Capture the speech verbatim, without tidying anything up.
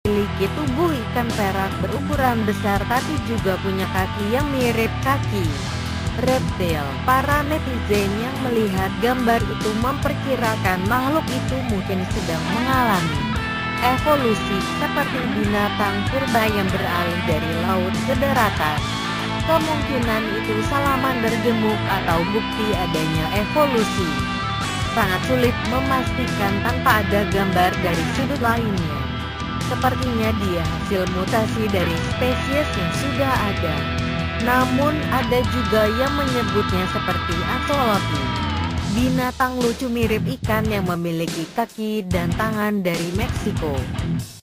memiliki tubuh ikan perak berukuran besar tapi juga punya kaki yang mirip kaki reptil. Para netizen yang melihat gambar itu memperkirakan makhluk itu mungkin sedang mengalami evolusi seperti binatang purba yang beralih dari laut ke daratan. Kemungkinan itu salamander gemuk atau bukti adanya evolusi. Sangat sulit memastikan tanpa ada gambar dari sudut lainnya. Sepertinya dia hasil mutasi dari spesies yang sudah ada. Namun ada juga yang menyebutnya seperti axolotl, binatang lucu mirip ikan yang memiliki kaki dan tangan dari Meksiko.